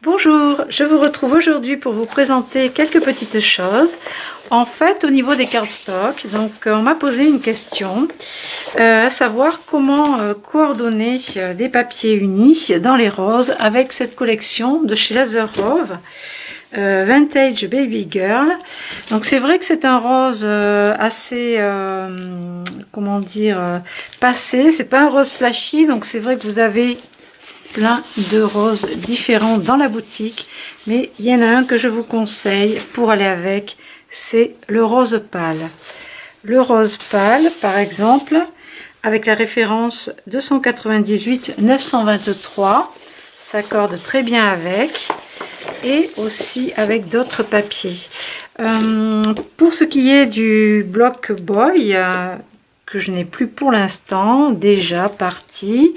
Bonjour, je vous retrouve aujourd'hui pour vous présenter quelques petites choses. En fait, au niveau des cardstock, donc on m'a posé une question, à savoir comment coordonner des papiers unis dans les roses avec cette collection de chez Laserrove. Vintage Baby Girl. Donc c'est vrai que c'est un rose assez comment dire passé, c'est pas un rose flashy, donc c'est vrai que vous avez plein de roses différents dans la boutique, mais il y en a un que je vous conseille pour aller avec, c'est le rose pâle. Le rose pâle par exemple, avec la référence 298 923, s'accorde très bien avec, et aussi avec d'autres papiers. Pour ce qui est du Block Boy, que je n'ai plus pour l'instant, déjà parti,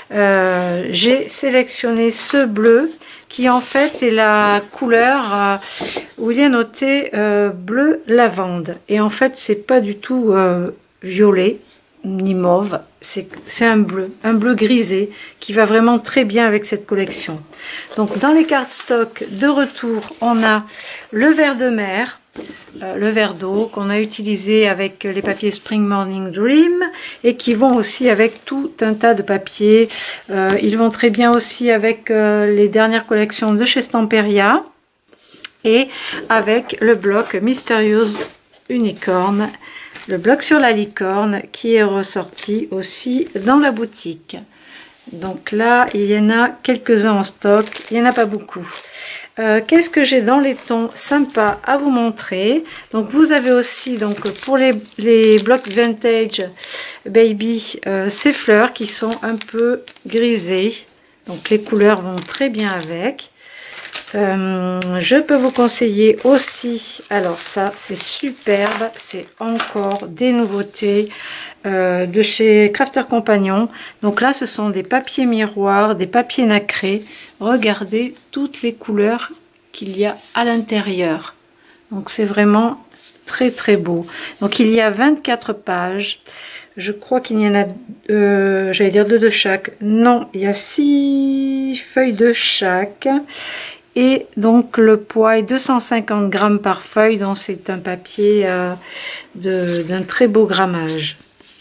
j'ai sélectionné ce bleu qui en fait est la couleur où il est noté bleu lavande, et en fait c'est pas du tout violet ni mauve, c'est un bleu grisé qui va vraiment très bien avec cette collection. Donc dans les cardstock de retour, on a le vert de mer, le vert d'eau qu'on a utilisé avec les papiers Spring Morning Dream, et qui vont aussi avec tout un tas de papiers. Ils vont très bien aussi avec les dernières collections de chez Stamperia, et avec le bloc Mysterious Unicorn, le bloc sur la licorne, qui est ressorti aussi dans la boutique. Donc là, il y en a quelques-uns en stock, il n'y en a pas beaucoup. Qu'est-ce que j'ai dans les tons sympas à vous montrer? Donc vous avez aussi, donc pour les blocs vintage baby, ces fleurs qui sont un peu grisées, donc les couleurs vont très bien avec. Je peux vous conseiller aussi, alors ça c'est superbe, c'est encore des nouveautés de chez Crafter Compagnon. Donc là ce sont des papiers miroirs, des papiers nacrés. Regardez toutes les couleurs qu'il y a à l'intérieur, donc c'est vraiment très très beau. Donc il y a 24 pages, je crois qu'il y en a j'allais dire 2 de chaque, non, il y a 6 feuilles de chaque. Et donc le poids est 250 grammes par feuille, donc c'est un papier d'un très beau grammage.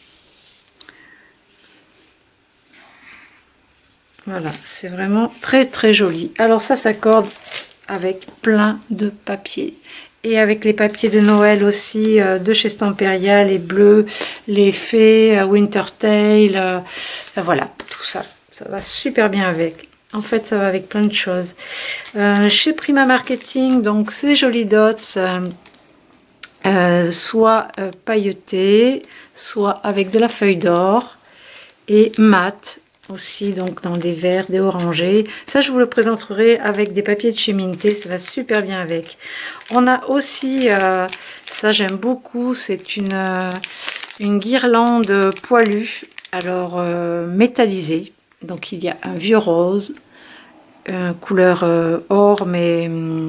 Voilà, c'est vraiment très très joli. Alors ça s'accorde avec plein de papiers. Et avec les papiers de Noël aussi, de chez Stamperia, les bleus, les fées, Wintertail, enfin, voilà, tout ça, ça va super bien avec. En fait, ça va avec plein de choses. Chez Prima Marketing, donc ces jolis dots, soit pailletés, soit avec de la feuille d'or, et mat aussi, donc dans des verts, des orangés. Ça, je vous le présenterai avec des papiers de chez Minté, ça va super bien avec. On a aussi, ça j'aime beaucoup, c'est une guirlande poilue, alors métallisée. Donc il y a un vieux rose, couleur or, mais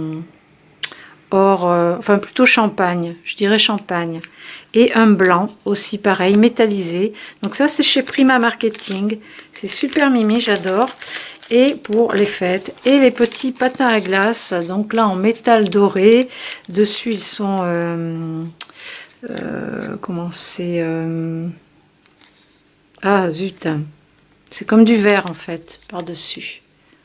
or, enfin plutôt champagne, je dirais champagne, et un blanc aussi pareil, métallisé. Donc ça c'est chez Prima Marketing, c'est super mimi, j'adore. Et pour les fêtes, et les petits patins à glace, donc là en métal doré, dessus ils sont, comment c'est, ah zut, c'est comme du verre en fait, par-dessus.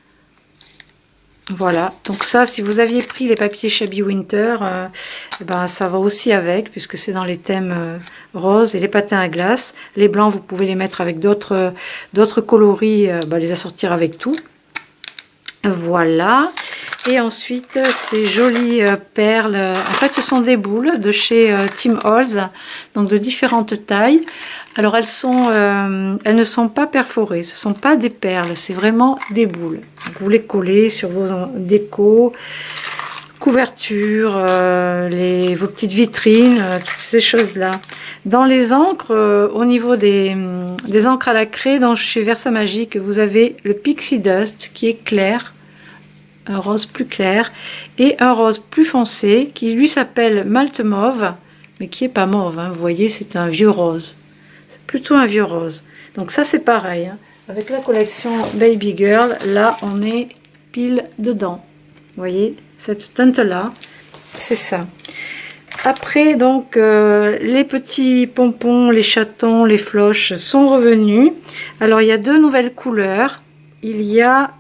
Voilà, donc ça, si vous aviez pris les papiers Shabby Winter, ben, ça va aussi avec, puisque c'est dans les thèmes roses, et les patins à glace. Les blancs, vous pouvez les mettre avec d'autres coloris, ben, les assortir avec tout. Voilà. Et ensuite, ces jolies perles, en fait ce sont des boules de chez Tim Holtz, donc de différentes tailles. Alors elles ne sont pas perforées, ce ne sont pas des perles, c'est vraiment des boules. Donc, vous les collez sur vos décos, couvertures, vos petites vitrines, toutes ces choses-là. Dans les encres, au niveau des encres à la craie, donc chez Versamagic, vous avez le Pixie Dust qui est clair, un rose plus clair, et un rose plus foncé qui lui s'appelle Malt Mauve, mais qui est pas mauve, hein, vous voyez, c'est un vieux rose, c'est plutôt un vieux rose. Donc ça c'est pareil, hein. Avec la collection Baby Girl, là on est pile dedans. Vous voyez, cette teinte-là, c'est ça. Après, donc, les petits pompons, les chatons, les floches sont revenus. Alors, il y a deux nouvelles couleurs. Il y a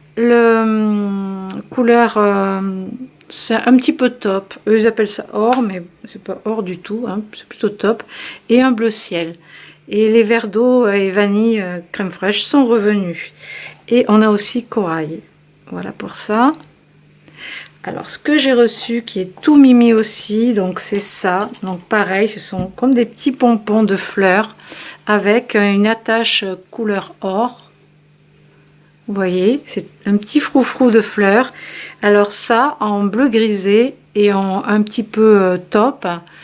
le couleur, c'est un petit peu top. Eux, ils appellent ça or, mais c'est pas or du tout, hein, c'est plutôt top. Et un bleu ciel. Et les verres d'eau et vanille, crème fraîche sont revenus. Et on a aussi corail. Voilà pour ça. Alors, ce que j'ai reçu, qui est tout mimi aussi, donc c'est ça. Donc pareil, ce sont comme des petits pompons de fleurs avec une attache couleur or. Vous voyez, c'est un petit froufrou de fleurs. Alors ça, en bleu grisé et en un petit peu top,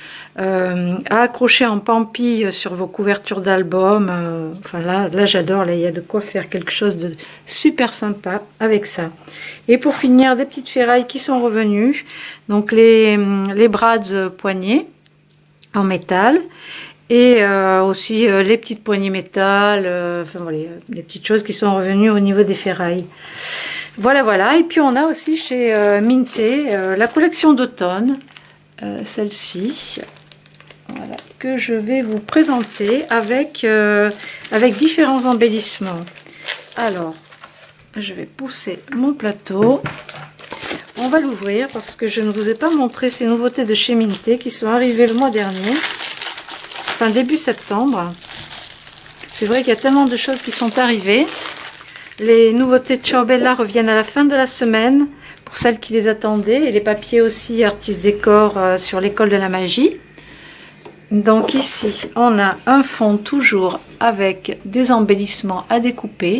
à accrocher en pampille sur vos couvertures d'albums. Enfin là j'adore, là il y a de quoi faire quelque chose de super sympa avec ça. Et pour finir, des petites ferrailles qui sont revenues, donc les brads poignets en métal et aussi les petites poignées métal, enfin voilà, les petites choses qui sont revenues au niveau des ferrailles. Voilà. Et puis on a aussi chez Minté la collection d'automne, celle-ci. Voilà, que je vais vous présenter avec différents embellissements. Alors, je vais pousser mon plateau. On va l'ouvrir parce que je ne vous ai pas montré ces nouveautés de chez Minté qui sont arrivées le mois dernier, enfin début septembre. C'est vrai qu'il y a tellement de choses qui sont arrivées. Les nouveautés de Ciao Bella reviennent à la fin de la semaine pour celles qui les attendaient, et les papiers aussi Artiste Décor sur l'école de la magie. Donc ici, on a un fond toujours avec des embellissements à découper.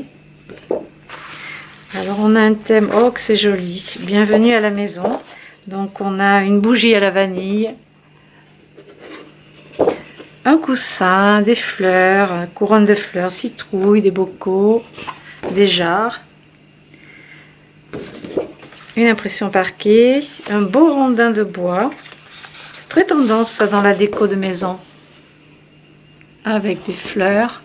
Alors on a un thème, oh que c'est joli, bienvenue à la maison. Donc on a une bougie à la vanille, un coussin, des fleurs, une couronne de fleurs, citrouille, des bocaux, des jarres, une impression parquet, un beau rondin de bois. Très tendance ça dans la déco de maison, avec des fleurs.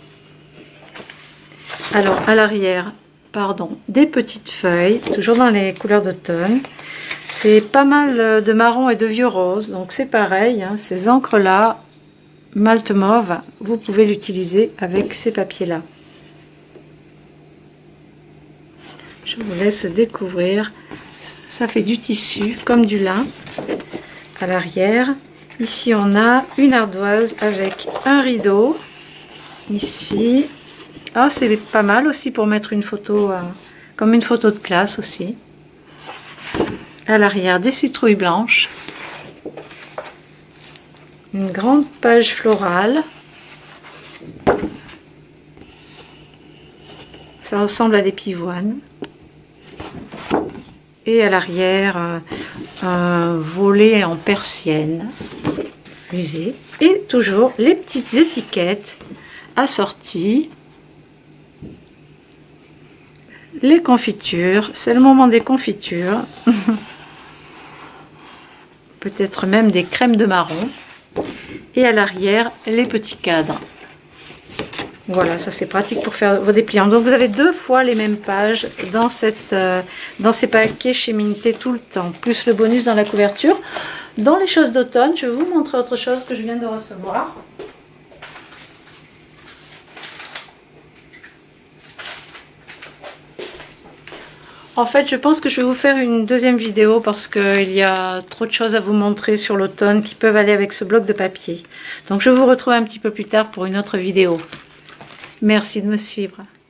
Alors à l'arrière, pardon, des petites feuilles, toujours dans les couleurs d'automne. C'est pas mal de marron et de vieux rose, donc c'est pareil, hein, ces encres là, malt mauve, vous pouvez l'utiliser avec ces papiers là. Je vous laisse découvrir. Ça fait du tissu comme du lin. À l'arrière, ici on a une ardoise avec un rideau. Ici, ah c'est pas mal aussi pour mettre une photo, comme une photo de classe aussi. À l'arrière, des citrouilles blanches, une grande page florale. Ça ressemble à des pivoines. Et à l'arrière, un volet en persienne usé. Et toujours les petites étiquettes assorties. Les confitures, c'est le moment des confitures. Peut-être même des crèmes de marron. Et à l'arrière, les petits cadres. Voilà, ça c'est pratique pour faire vos dépliants. Donc vous avez deux fois les mêmes pages dans ces paquets chez Minté tout le temps, plus le bonus dans la couverture. Dans les choses d'automne, je vais vous montrer autre chose que je viens de recevoir. En fait, je pense que je vais vous faire une deuxième vidéo parce qu'il y a trop de choses à vous montrer sur l'automne qui peuvent aller avec ce bloc de papier. Donc je vous retrouve un petit peu plus tard pour une autre vidéo. Merci de me suivre.